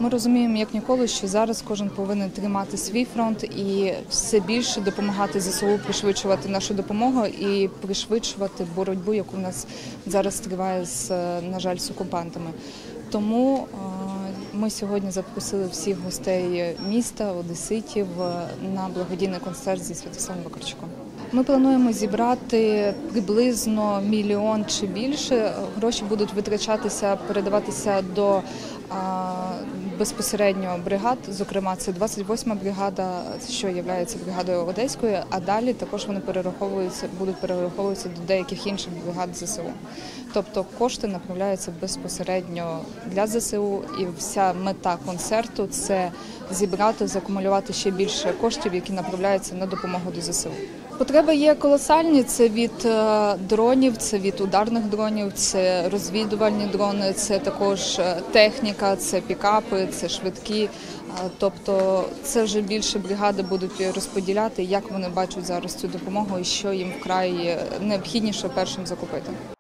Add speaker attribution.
Speaker 1: Ми розуміємо, як ніколи, що зараз кожен повинен тримати свій фронт і все більше допомагати ЗСУ пришвидшувати нашу допомогу і пришвидшувати боротьбу, яку в нас зараз триває, на жаль, з окупантами. Тому ми сьогодні запросили всіх гостей міста, одеситів, на благодійний концерт зі Святославом Вакарчуком. Ми плануємо зібрати приблизно 1 мільйон чи більше. Гроші будуть витрачатися, передаватися до безпосередньо бригад, зокрема це 28-ма бригада, що є бригадою Одеською, а далі також вони будуть перераховуватися до деяких інших бригад ЗСУ. Тобто кошти направляються безпосередньо для ЗСУ, і вся мета концерту – це зібрати, закумулювати ще більше коштів, які направляються на допомогу до ЗСУ. Потреби є колосальні, це від дронів, це від ударних дронів, це розвідувальні дрони, це також техніка, це пікапи, це швидкі. Тобто це вже більше бригади будуть розподіляти, як вони бачать зараз цю допомогу і що їм вкрай необхідніше першим закупити.